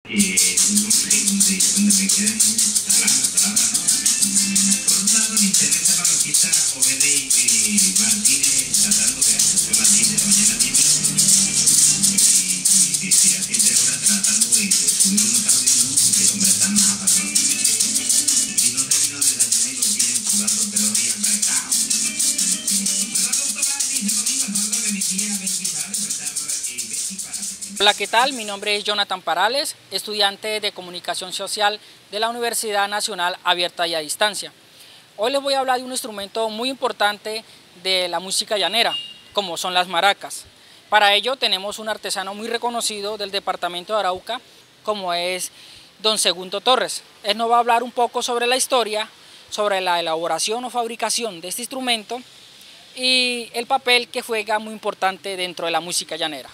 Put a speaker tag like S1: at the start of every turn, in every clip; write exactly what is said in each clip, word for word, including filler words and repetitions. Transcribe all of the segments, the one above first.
S1: eh, uno hay donde, donde me quedan palabras, palabras, ¿no? Por un lado, el intendente marroquista Obedi eh, Martínez tratando de hacer las diez de la mañana, diez y desde hace tres horas tratando de, de subir unos audios, ¿no? Que el hombre está más apagado. Y no terminó de desayunar y lo piden jugando peor y embarcado. Pero la doctora dice lo mismo, no lo remitía a Betty para despertar, eh, Betty para...
S2: Hola, ¿qué tal? Mi nombre es Jonathan Parales, estudiante de Comunicación Social de la Universidad Nacional Abierta y a Distancia. Hoy les voy a hablar de un instrumento muy importante de la música llanera, como son las maracas. Para ello tenemos un artesano muy reconocido del departamento de Arauca, como es don Segundo Torres. Él nos va a hablar un poco sobre la historia, sobre la elaboración o fabricación de este instrumento y el papel que juega muy importante dentro de la música llanera.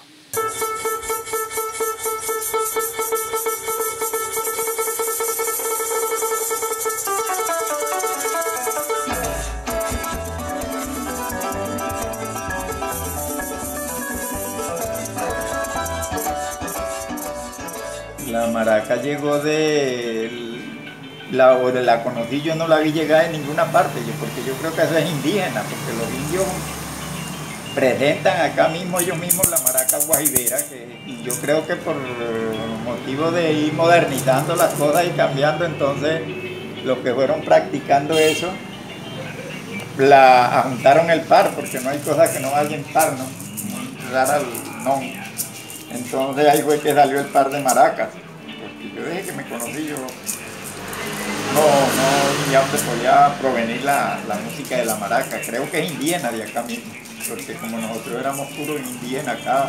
S3: La maraca llegó de la, o de la conocí, yo no la vi llegar en ninguna parte, yo, porque yo creo que eso es indígena, porque los indios presentan acá mismo ellos mismos la maraca guajibera, que, y yo creo que por motivo de ir modernizando las cosas y cambiando, entonces los que fueron practicando eso, la juntaron el par, porque no hay cosa que no vaya en par, ¿no? Muy rara el no. Entonces ahí fue que salió el par de maracas, porque yo desde que me conocí yo no, no ya se podía provenir la, la música de la maraca, creo que es indígena de acá mismo, porque como nosotros éramos puros indígenas acá,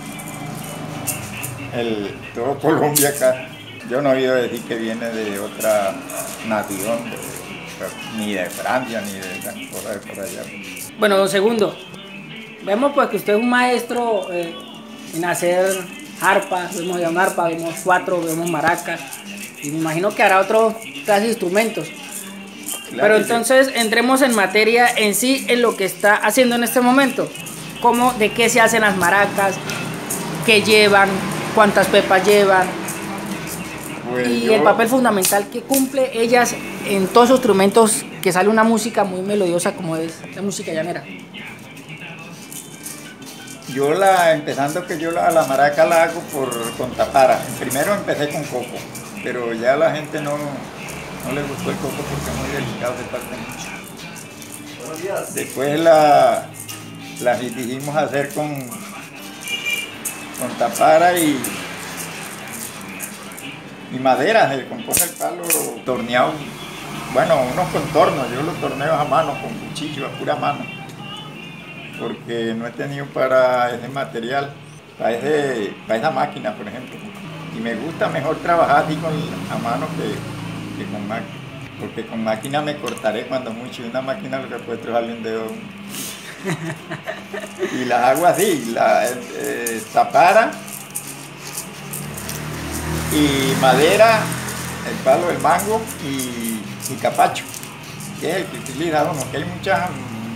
S3: el, todo Colombia acá, yo no he oído decir que viene de otra nación, de, ni de Francia, ni de esas cosas de por allá.
S2: Bueno, don Segundo, vemos pues que usted es un maestro eh, en hacer arpas, vemos de arpa, vemos cuatro, vemos maracas, y me imagino que hará otros clases de instrumentos. Claro. Pero entonces entremos en materia en sí, en lo que está haciendo en este momento. ¿Cómo, de qué se hacen las maracas? ¿Qué llevan? ¿Cuántas pepas llevan? Pues y yo... el papel fundamental que cumple ellas en todos esos instrumentos, que sale una música muy melodiosa como es la música llanera.
S3: Yo la, empezando que yo la, la maraca la hago por, con tapara. Primero empecé con coco, pero ya la gente no, no le gustó el coco porque es muy delicado, se parte mucho. Después la, la dijimos hacer con, con tapara y, y madera, se compone el palo torneado, bueno, unos contornos, yo los torneo a mano, con cuchillo, a pura mano, porque no he tenido para ese material, para, ese, para esa máquina, por ejemplo. Y me gusta mejor trabajar así con, a mano que, que con máquina, porque con máquina me cortaré cuando mucho, y una máquina lo que puede trabajarle un dedo. Y las hago así, la eh, tapara y madera, el palo del mango y, y capacho, que es el que utiliza uno, que hay muchas...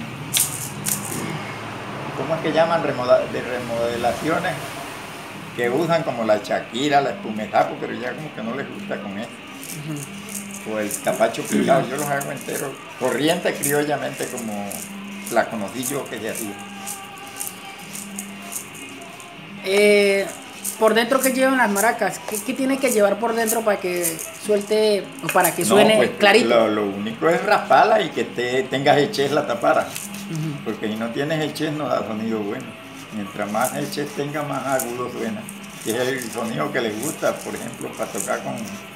S3: ¿Cómo es que llaman? De remodelaciones que usan como la Shakira, la espumejapo, pero ya como que no les gusta con esto. Uh-huh. O el capacho picado, yo los hago enteros, corriente criollamente como la conocí yo que se hacía.
S2: Eh, por dentro, ¿qué llevan las maracas? ¿Qué, qué tiene que llevar por dentro para que suelte o para que suene no, pues, clarito?
S3: Lo, lo único es rasparla y que te, tengas hechez la tapara. Porque si no tienes hechez no da sonido bueno. Mientras más hechez tenga, más agudo suena. Y es el sonido que les gusta, por ejemplo, para tocar con,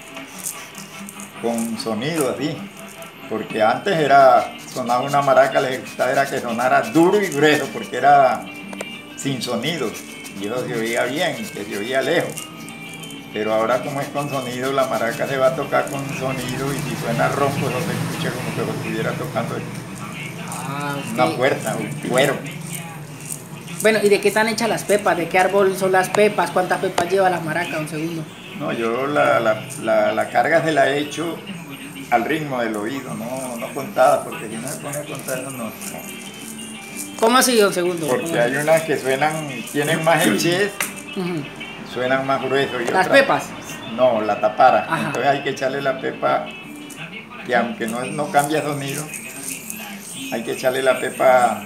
S3: con sonido así. Porque antes era, sonaba una maraca, les gustaba era que sonara duro y grueso, porque era sin sonido. Y eso se oía bien, que se oía lejos. Pero ahora como es con sonido, la maraca se va a tocar con sonido y si suena ronco, eso se escucha como que lo estuviera tocando Ah, okay. Una puerta, un cuero.
S2: Bueno, ¿y de qué están hechas las pepas? ¿De qué árbol son las pepas? ¿Cuántas pepas lleva las maracas? Un segundo.
S3: No, yo la, la, la, la carga se la he hecho al ritmo del oído, no, no contada, porque si no se pone a contar eso no, no.
S2: ¿Cómo así, don Segundo?
S3: Porque hay unas que suenan, tienen más hechez, uh-huh. suenan más gruesos. Y
S2: ¿Las
S3: otras,
S2: pepas?
S3: No, la tapara.
S2: Ajá.
S3: Entonces hay que echarle la pepa, que aunque no, no cambia sonido, hay que echarle la pepa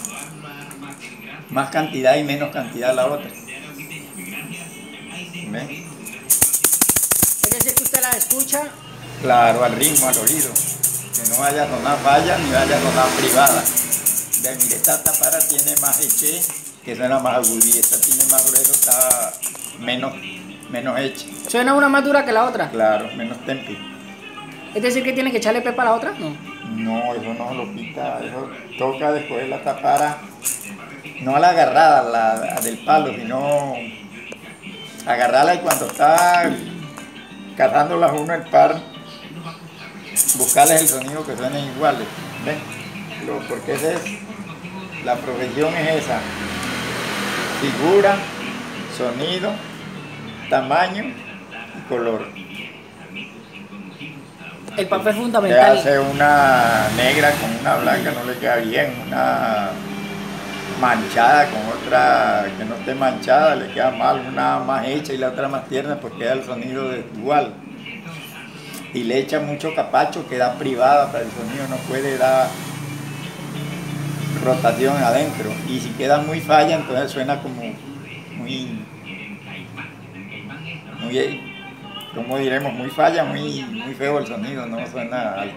S3: más cantidad y menos cantidad a la otra. ¿Ven?
S2: Es decir, que usted la escucha.
S3: Claro, al ritmo, al oído. Que no vaya a sonar falla ni vaya a sonar privada. Ve, mire, esta tapara tiene más eche, que suena más agudo, y esta tiene más grueso, está menos, menos eche.
S2: ¿Suena una más dura que la otra?
S3: Claro, menos temple.
S2: Es decir, que tiene que echarle pepa a la otra. No.
S3: No, eso no lo quita, eso toca después la tapara, no a la agarrada la, la del palo, sino agarrarla y cuando está cazándolas uno el par, buscarles el sonido que suenen iguales. ¿Ven? Lo, porque esa es, la profesión es esa: figura, sonido, tamaño y color.
S2: El papel
S3: Se
S2: fundamental.
S3: hace una negra con una blanca, no le queda bien. Una manchada con otra que no esté manchada, le queda mal. Una más hecha y la otra más tierna, pues queda el sonido dual. Y le echa mucho capacho, queda privada para el sonido, no puede dar rotación adentro. Y si queda muy falla, entonces suena como muy, muy, como diremos, muy falla, muy, muy feo el sonido, no suena algo.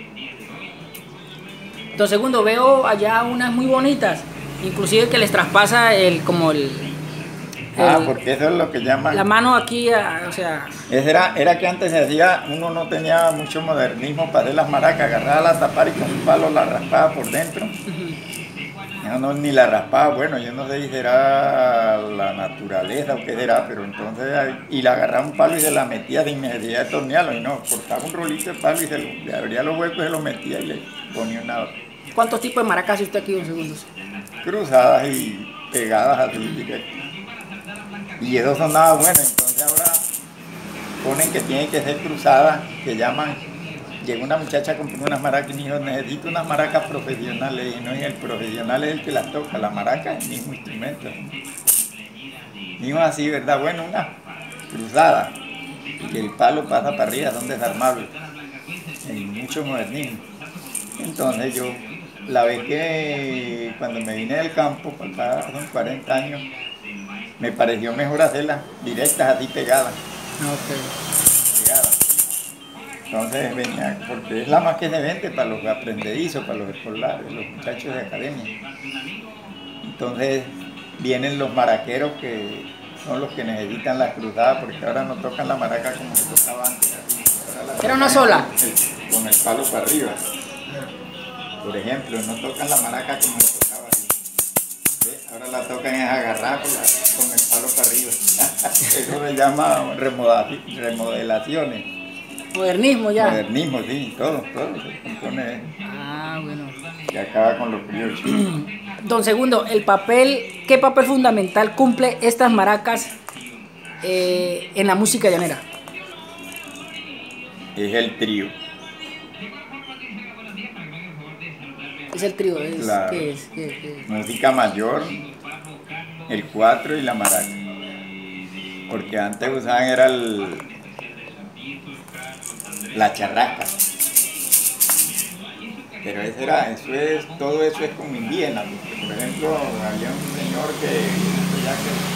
S2: Entonces, segundo, veo allá unas muy bonitas, inclusive que les traspasa el, como el,
S3: Ah,
S2: el-
S3: porque eso es lo que llaman.
S2: la mano aquí, a- o sea,
S3: Ese Era, era que antes se hacía, uno no tenía mucho modernismo para hacer las maracas, agarraba la tapara y con un palo la raspaba por dentro. Ya no, ni la raspaba, bueno, yo no sé si será la naturaleza o qué será, pero entonces, ahí- y la agarraba un palo y se la metía sin necesidad de tornearlo, y no, cortaba un rolito de palo y se lo, le abría los huecos y se lo metía y le ponía una
S2: ¿cuántos tipos de maracas hace usted aquí, don Segundos?
S3: cruzadas y pegadas así directo. Y eso sonaba bueno, entonces ahora ponen que tiene que ser cruzada, que llaman, llegó una muchacha a comprar unas maracas y dijo, necesito unas maracas profesionales, y no, y el profesional es el que las toca, la maraca es el mismo instrumento. Dijo así, ¿verdad? Bueno, una cruzada, y que el palo pasa para arriba, son desarmables, en mucho modernismo. Entonces yo, la vez que cuando me vine del campo, para acá, hace cuarenta años, me pareció mejor hacerlas directas, así pegadas, pegadas. Entonces venía, porque es la más que se vende para los aprendedizos, para los escolares, los muchachos de academia. Entonces vienen los maraqueros que son los que necesitan las cruzadas, porque ahora no tocan la maraca como se tocaba antes. Ahora la
S2: Era una
S3: tocan
S2: sola.
S3: el- con el palo para arriba. Por ejemplo, no tocan la maraca como se tocaba así. ¿Ve? Ahora la tocan es agarrar con, la- con el palo para arriba. Eso se llama remoda- remodelaciones.
S2: Modernismo ya.
S3: Modernismo, sí, todo, todo se compone
S2: Ah, bueno.
S3: que acaba con los criollos.
S2: Don Segundo, el papel, ¿qué papel fundamental cumple estas maracas eh, en la música llanera?
S3: Es el trío.
S2: Es el trío, es,
S3: Claro.
S2: ¿qué es? ¿Qué, qué es?
S3: Música mayor, el cuatro y la maraca. Porque antes usaban era el, la charrasca. Pero eso era, eso es, todo eso es como indígena. Porque, por ejemplo, había un señor que, ya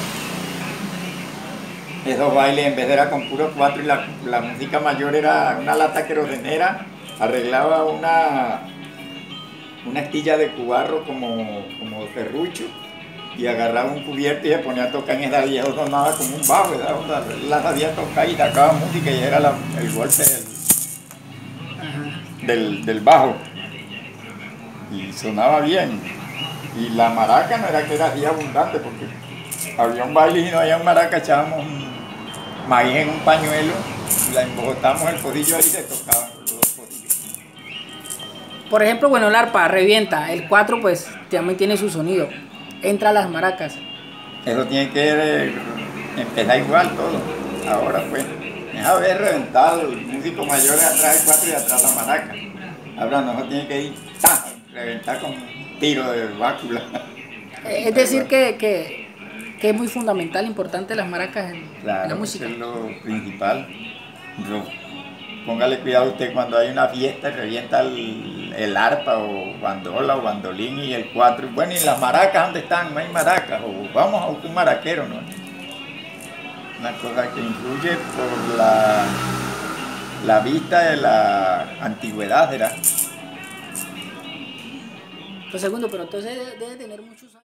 S3: que esos bailes en vez de era con puros cuatro y la, la música mayor era una lata querosenera, arreglaba una una estilla de cubarro como, como serrucho y agarraba un cubierto y se ponía a tocar en esa y eso sonaba como un bajo, esa onda, la sabía tocar y sacaba música y era la- el golpe del, del, del bajo y sonaba bien. Y la maraca no era que era así abundante, porque había un baile y no había un maraca, echábamos un maíz en un pañuelo y la embotamos el podillo ahí y se tocaban los dos podillos.
S2: Por ejemplo, bueno, el arpa revienta, el cuatro pues también tiene su sonido. Entra las maracas.
S3: Eso tiene que eh, empezar igual todo. Ahora pues, deja ver reventado, el músico mayor es atrás el cuatro y atrás la maraca. Ahora no tiene que ir, ¡ta! Reventar con un tiro de bácula.
S2: Eh, Es decir, que, que, que es muy fundamental, importante las maracas en,
S3: Claro,
S2: en la
S3: eso
S2: música.
S3: es lo principal. Yo- póngale cuidado usted cuando hay una fiesta y revienta el, el arpa o bandola o bandolín y el cuatro. Bueno, ¿y las maracas dónde están? No hay maracas. O vamos a buscar un maraquero, ¿no? Una cosa que influye por la, la vista de la antigüedad, ¿verdad?
S2: Pues segundo, pero entonces debe debe tener muchos años.